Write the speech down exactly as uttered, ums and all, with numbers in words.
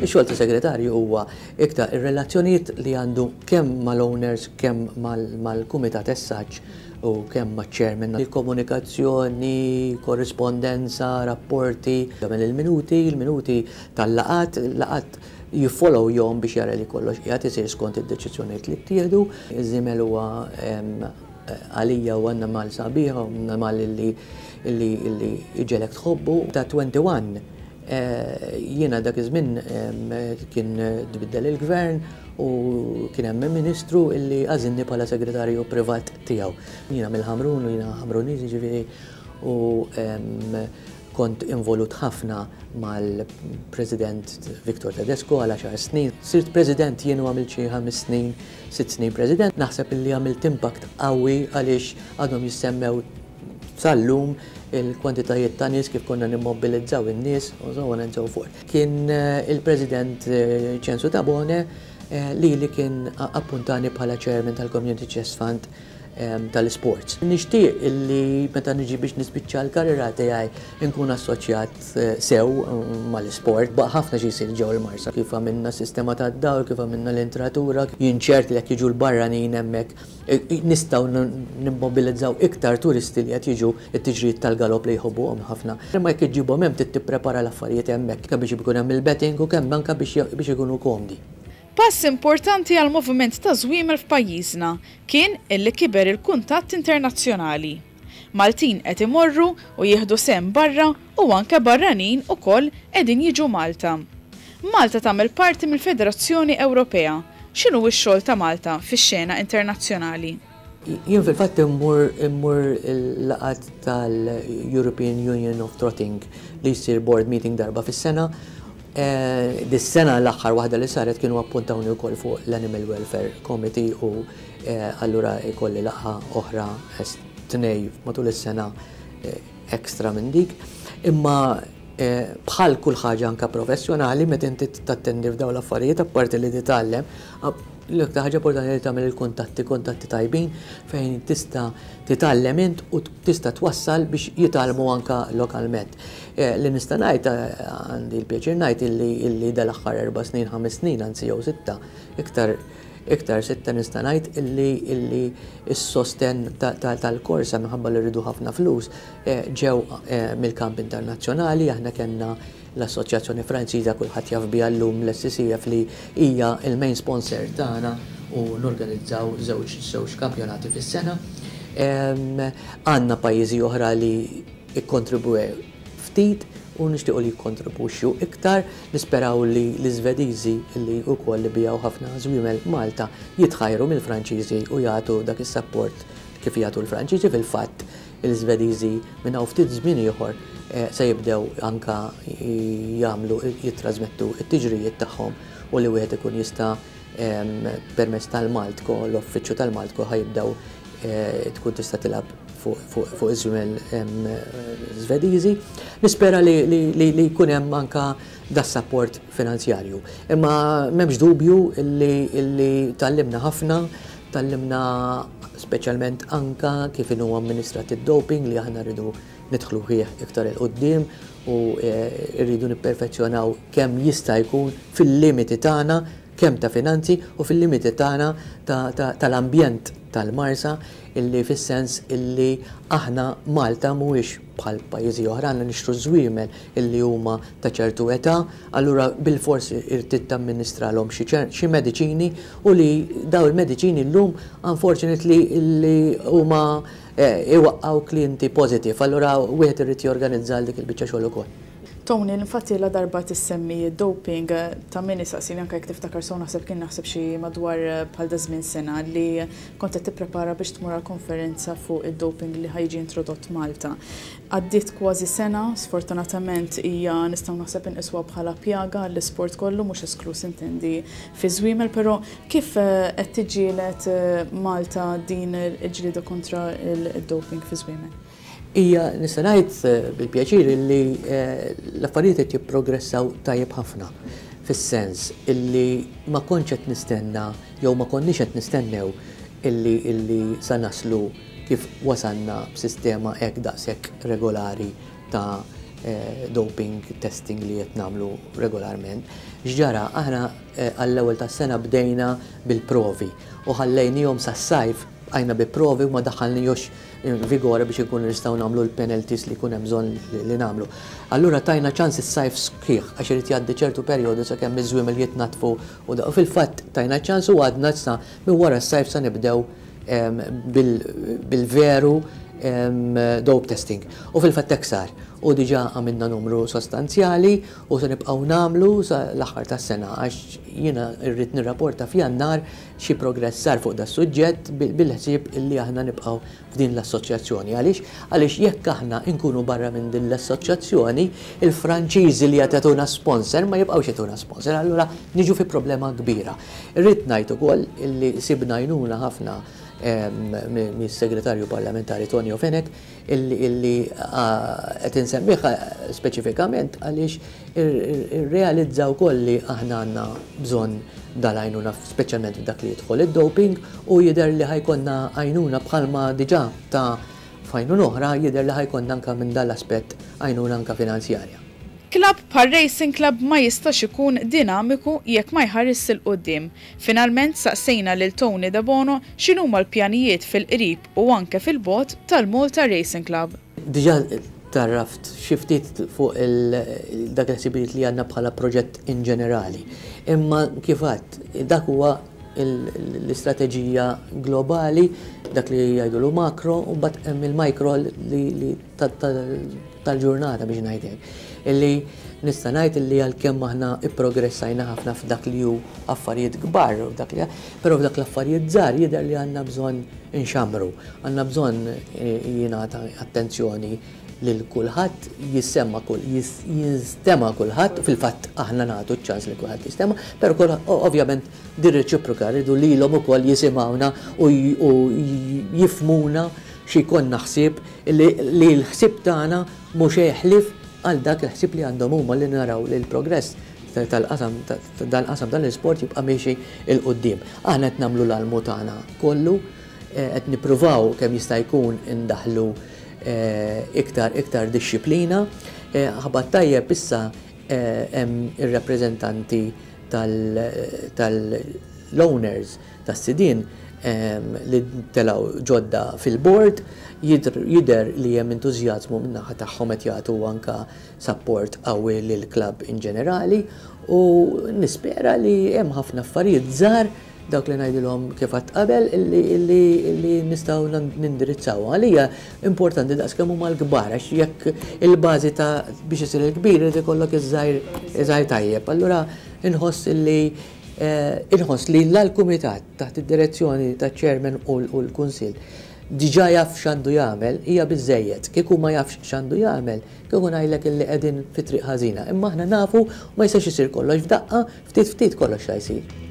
Ix-xogħol ta' segretarju huwa iktar ir-relazzjonijiet li għandu kemm mal-owners, kemm mal-kumitat as-saġġ u kemm maċ-chairman. Il-komunikazzjoni, korrispondenza, rapporti, jagħmel il-minuti, il-minuti tal-laqat, il-laqat jiffollow jom biex jara li kollox qiegħed isir skont id-deċiżjonijiet li ttieħdu. Iż-żiemel huwa għalija u għandna mal sabiħa u għandna mal li illi iġelek tħobbu ta' twenty-one. Jiena dak iż-żmien kien tbiddel il-gvern u kien hemm ministru illi għażilni bħala segretarju privat tiegħu. Jiena mill-Ħamrun u jiena Ħamruniż jiġifieri u kont involut ħafna mal-President Viktor Tedesco għal għaxar snin. Sirt President jien u għamilt xi ħames snin, sitt snin President. Naħseb illi għamilt impact qawwi għaliex għadhom jissemmew sal-lum il-kwantitajiet ta' nies kif konna nimmobilizzaw in-nies u so on and so forth. Kien il-President Censu Tabone li li kien appuntani bħala chairman tal-Community Chess Fund tal-sports. Nixtieq illi meta niġi biex nispiċċa l-karriera tiegħi nkun assoċjat sew mal-isport. Baq ħafna xi jsir ġew il-Marsa kif għamilna sistema tad-dawl, kif għamilna l-intratura, jinċert li jekk jiġu l-barranin hemmhekk nistgħu nimmobilizzaw iktar turisti li qed jiġu t-tiġrijiet tal-galop li jħobbuhom ħafna. Imma jekk iġibhom hemm trid tipprepara l-affarijiet hemmhekk kemm biex ikun hemm il-betting u kemm anke biex ikunu komdi. Pass importanti għal moviment ta' żwiemel f'pajjiżna kien illi kiber il-kuntatt internazzjonali. Maltin qed imorru u jieħdu sehem barra u anke barranin ukoll qegħdin jiġu Malta. Malta tagħmel parti mill-Federazzjoni Ewropea. X'inhu x-xogħol ta' Malta fix-xena internazzjonali? Jien fil-fatt immur immur il-laqat tal-European Union of Trotting li jsir board meeting darba fis-sena. Dis-sena l-aħħar waħda li saret kienu appuntawni wkoll fuq l-Animal Welfare Committee u allura jkolli laqgħa oħra tnej matul is-sena ekstra minn dik. Imma bħal kull ħaġa anke professjonali meta inti tattendi f'dawn l-affarijiet apparti li titgħallem, l-iktar ħaġa importanti li tagħmel il-kuntatti, kuntatti tajbin fejn tista' titgħallem int u tista' twassal biex jitgħallmu anke lokalment. Li nista' ngħid għandi l-pjaċir ngħid illi dal-aħħar erba' snin, ħames snin anzi jew sitta, iktar iktar sitta nista' ngħid illi s-sosten tal-korsa minħabba li rridu ħafna flus ġew mill-kamp internazzjonali. Aħna kellna l-Assoċjazzjoni Franċiża kulħadd jaf biha llum l-S C F li hija l-main sponsor tagħna u norganizzaw żewġ żewġ kampjonati fis-sena. Għandna pajjiżi oħra li ikkontribwew ftit u nixtiequ li jikkontribwixxu iktar, nisperaw li l-Iżvediżi li wkoll li bijaw ħafna żwiemel Malta jitħajru mill-Franċiżi u jagħtu dak is-support kif jagħtu l-Franċiżi. Fil-fatt il-Iżvediżi minn hawn ftit żmien ieħor se jibdew anke jagħmlu jittrażmettu t-tiġrijiet tagħhom u li wieħed ikun jista' permezz tal-Maltko, l-Uffiċċju tal-Maltko ħajibdew tkun tista' tilab fuq iż-żwiemel Żvediżi. Nispera li jkun hemm anke da support finanzjarju. Imma m'hemmx dubju li tallimna ħafna, tallimna speċjalment anke kif inhu amministrat id-doping li aħna rridu nidħlu fih iktar il-qudiem u rridu nipperfezzjonaw kemm jista' jkun fil-limiti tagħna kemm ta' finanzi u fil-limiti tagħna tal-ambjent tal-Marsa illi fis-sens illi aħna Malta mhuwiex bħal pajjiżi oħra għandna nixtru żwiemel illi huma ta' ċertu età, allura bil-forsi irtid tamministralhom xi mediċini u li daw il-mediċini llum unfortunately illi huma iwaqqgħu klienti pożittiv, allura wieħed irid jorganizza dik il-biċċa xogħol ukoll. Tony, l-infatti la darba tissemmi doping ta' min isaqsini anke jekk tiftakar sew naħseb kien naħseb xi madwar bħal żmien sena li kont qed tipprepara biex tmur għal konferenza fuq id-doping li ħajġi introdott Malta. Għaddiet kważi sena, sfortunatament hija nistgħu naħseb inqiswa bħala pjaga l-isport kollu mhux esklus intendi fi żwiemel, però kif qed tiġġieled Malta din il-ġlieda kontra il-doping fi żwiemel? Ija nista' ngħid bil-pjaċir illi l-affarijiet qed jipprogressaw tajjeb ħafna fis-sens illi ma kontx qed nistenna jew ma konniex qed nistennew illi illi sa naslu kif wasalna b'sistema hekk daqshekk regolari ta' doping testing li qed nagħmlu regolarment. X'ġara, aħna għall-ewwel tas-sena bdejna bil-provi u ħallejnihom sas-sajf għajna bi provi u ma daħħalnijux vigora biex ikun nistgħu nagħmlu l-penalties li jkun hemm bżonn li nagħmlu. Allura tajna ċans is-sajf sħiħ għax irid jgħaddi ċertu perjodu sakemm iż-żwiemel jitnatfu u da fil-fatt tajna ċans u għadna sa minn wara s-sajf sa nibdew bil-veru dope testing. U fil-fatt hekk sar. U diġà għamilna numru sostanzjali u se nibqgħu nagħmlu sa l-aħħar tas-sena għax jiena rrid nirrapporta f'Jannar xi progress sar fuq da suġġett bil-ħsieb illi aħna nibqgħu f'din l-assoċjazzjoni. Għaliex għaliex jekk aħna nkunu barra minn din l-assoċjazzjoni, il-Franċiżi li qed jagħtuna sponsor ma jibqgħux jagħtuna sponsor, allura niġu fi problema kbira. Irrid ngħid ukoll illi sibna jnuna ħafna mis-segretarju parlamentari Tonio Fenek illi qed insemmiħha speċifikament għaliex irrealizzaw ukoll li aħna għandna bżonn dal-għajnuna speċjalment dak li jidħol id-doping u jidher li ħajkonna għajnuna bħalma diġà ta' f'għajnuna oħra jidher li ħajkonna anke minn dal-aspett għajnuna anke finanzjarja. Klab bħal Racing Club ma jistax ikun dinamiku jekk ma jħares il-qoddim. Finalment saqsejna lil Tony Da Bono x'inhuma l-pjanijiet fil-qrib u anke fil-bogħod tal-Malta Racing Club. Diġà tarraft xi ftit fuq dak il-ħsibijiet li għandna bħala proġett in ġenerali. Imma kif għadd dak huwa l-istrateġija globali, dak li jgħidulu makro u mbagħad hemm il-mikro li tal-ġurnata biex ngħidlek. Illi nista' ngħid illi għalkemm aħna ipprogressajna ħafna f'dak li hu affarijiet kbar, però f'dak l-affarijiet żgħar jidher li għandna bżonn inxammru, għandna bżonn jingħata attenzjoni lil kulħadd, jissemma kull jistema' kulħadd, fil-fatt aħna nagħtu ċ-ċans li kulħadd jistema', però ovvjament din reċiproka rridu lilhom ukoll jisimgħuna u jifhmuna xi jkollna ħsieb li l-ħsieb tagħna mhux jeħlif għal dak il-ħsieb li għandhom huma li naraw li l-progress tal-qasam tal-qasam tal-isport jibqa' miexi il-qudiem. Aħna qed nagħmlu l-almu tagħna kollu, qed nippruvaw kemm jista' jkun indaħlu iktar iktar dixxiplina. Ħabar tajjeb issa hemm ir-rappreżentanti tal-owners tas-sidien li telgħu ġodda fil-board jidher li hemm entużjażmu min-naħa tagħhom qed jagħtu anke support qawwi lill-klabb in ġenerali u nispera li hemm ħafna affarijiet żgħar dawk li ngħidilhom kif qatt qabel illi nistgħu nindirizzaw. Għalija importanti daqskemm huma l-kbar għax jekk il-bażi ta' biex isir il-kbir irid ikollok iż-żgħir tajjeb. Allura inħoss illi inħoss li l-kumitat taħt id-direzzjoni taċ-chairman u l-kunsill diġà jaf x'għandu jagħmel hija biżżejjed. Kieku ma jafx x'għandu jagħmel, kieku ngħidlek illi qegħdin fi triq ħażina. Imma aħna nafu ma jistax isir kollox f'daqqa, ftit ftit kollox jsir.